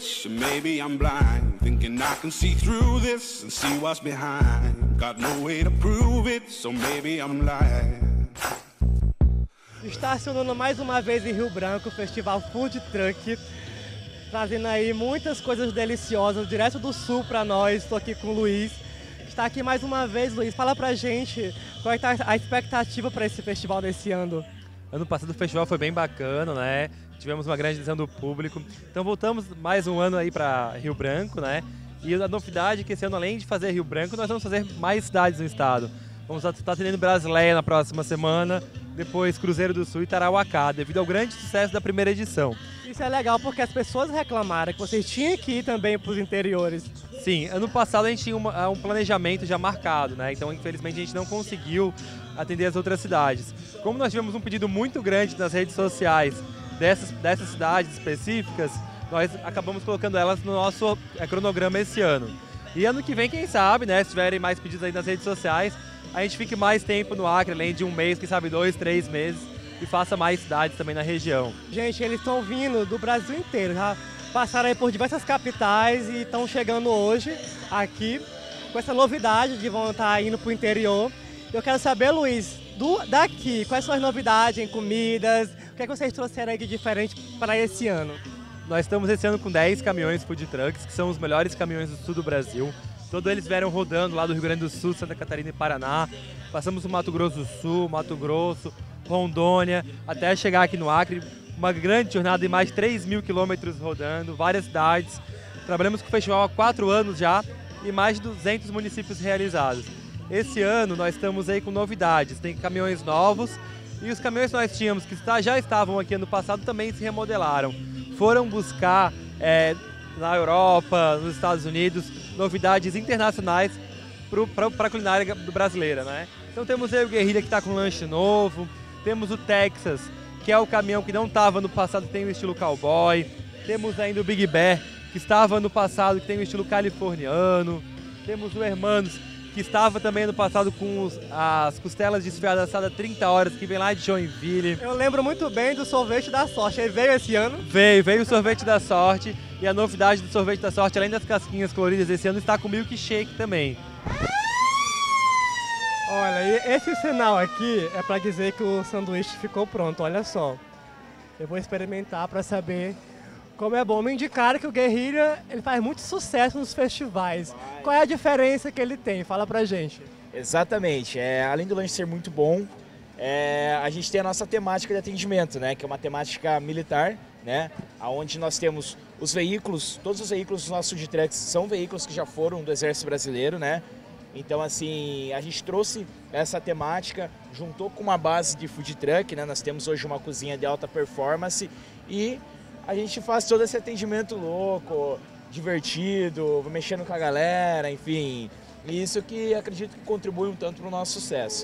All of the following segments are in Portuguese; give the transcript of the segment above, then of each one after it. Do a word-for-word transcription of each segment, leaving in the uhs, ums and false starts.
switch, and maybe I'm blind, thinking I can see through this and see what's behind. Got no way to prove it, so maybe I'm lying. Estacionando mais uma vez em Rio Branco, o Festival Food Truck, trazendo aí muitas coisas deliciosas direto do sul para nós. Estou aqui com o Luiz. Está aqui mais uma vez, Luiz. Fala pra gente qual é a expectativa para esse festival desse ano. Ano passado o festival foi bem bacana, né? Tivemos uma grande adesão do público. Então voltamos mais um ano aí para Rio Branco, né? E a novidade é que esse ano, além de fazer Rio Branco, nós vamos fazer mais cidades no estado. Vamos estar atendendo Brasileia na próxima semana, depois Cruzeiro do Sul e Tarauacá, devido ao grande sucesso da primeira edição. Isso é legal porque as pessoas reclamaram que vocês tinham que ir também para os interiores. Sim, ano passado a gente tinha uma, um planejamento já marcado, né? Então infelizmente a gente não conseguiu atender as outras cidades. Como nós tivemos um pedido muito grande nas redes sociais dessas, dessas cidades específicas, nós acabamos colocando elas no nosso é, cronograma esse ano. E ano que vem, quem sabe, né? Se tiverem mais pedidos aí nas redes sociais, a gente fique mais tempo no Acre, além de um mês, quem sabe dois, três meses, e faça mais cidades também na região. Gente, eles estão vindo do Brasil inteiro, já passaram aí por diversas capitais e estão chegando hoje aqui com essa novidade de vão estar indo para o interior. Eu quero saber, Luiz, do, daqui, quais são as novidades em comidas, o que é que vocês trouxeram aí de diferente para esse ano? Nós estamos esse ano com dez caminhões food trucks, que são os melhores caminhões do sul do Brasil. Todos eles vieram rodando lá do Rio Grande do Sul, Santa Catarina e Paraná. Passamos o Mato Grosso do Sul, Mato Grosso, Rondônia, até chegar aqui no Acre. Uma grande jornada de mais de três mil quilômetros rodando, várias cidades. Trabalhamos com o festival há quatro anos já e mais de duzentos municípios realizados. Esse ano nós estamos aí com novidades, tem caminhões novos e os caminhões que nós tínhamos que já estavam aqui ano passado também se remodelaram. Foram buscar é, na Europa, nos Estados Unidos, novidades internacionais para a culinária brasileira, né? Então temos aí o Guerrilha que está com um lanche novo, temos o Texas, que é o caminhão que não estava no passado, tem o estilo cowboy, temos ainda o Big Bear, que estava no passado, que tem o estilo californiano, temos o Hermanos, que estava também no passado com os, as costelas desfiadas assadas trinta horas, que vem lá de Joinville. Eu lembro muito bem do sorvete da sorte, ele veio esse ano? Veio, veio o sorvete da sorte, e a novidade do sorvete da sorte, além das casquinhas coloridas esse ano, está com o milkshake também. Olha, e esse sinal aqui é para dizer que o sanduíche ficou pronto, olha só. Eu vou experimentar para saber como é bom. Me indicaram que o Guerrilha ele faz muito sucesso nos festivais. Vai. Qual é a diferença que ele tem? Fala pra gente. Exatamente. É, além do lanche ser muito bom, é, a gente tem a nossa temática de atendimento, né? Que é uma temática militar, né? Onde nós temos os veículos, todos os veículos dos nossos food trucks são veículos que já foram do Exército Brasileiro, né? Então, assim, a gente trouxe essa temática, juntou com uma base de food truck, né? Nós temos hoje uma cozinha de alta performance e a gente faz todo esse atendimento louco, divertido, mexendo com a galera, enfim. E isso que acredito que contribui um tanto para o nosso sucesso.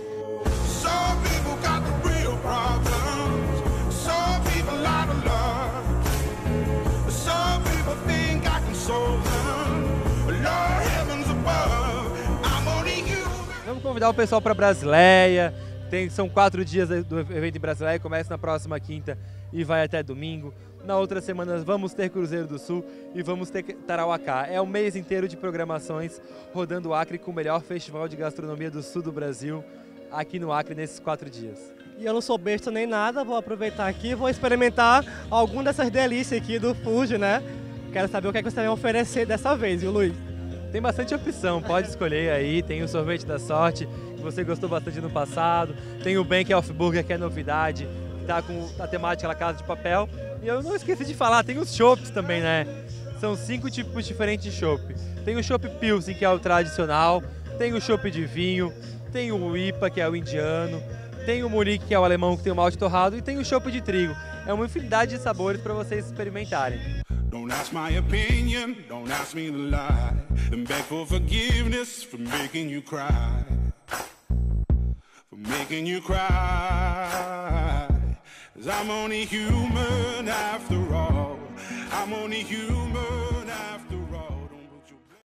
Vamos convidar o pessoal para Brasileia. Tem, são quatro dias do evento em Brasileia, começa na próxima quinta e vai até domingo. Na outra semana vamos ter Cruzeiro do Sul e vamos ter Tarauacá. É um mês inteiro de programações rodando o Acre com o melhor festival de gastronomia do sul do Brasil, aqui no Acre nesses quatro dias. E eu não sou besta nem nada, vou aproveitar aqui e vou experimentar alguma dessas delícias aqui do Food, né? Quero saber o que é que você vai oferecer dessa vez, viu, Luiz? Tem bastante opção, pode escolher aí, tem o sorvete da sorte, que você gostou bastante no passado, tem o Bank Off Burger, que é novidade, que tá com a temática La Casa de Papel, e eu não esqueci de falar, tem os chopps também, né? São cinco tipos diferentes de chopp. Tem o chopp Pilsen, que é o tradicional, tem o chopp de vinho, tem o I P A, que é o indiano, tem o Munique, que é o alemão, que tem o malte torrado, e tem o chopp de trigo. É uma infinidade de sabores para vocês experimentarem. Don't ask my opinion, don't ask me to lie, and beg for forgiveness for making you cry, for making you cry, 'cause I'm only human after all, I'm only human.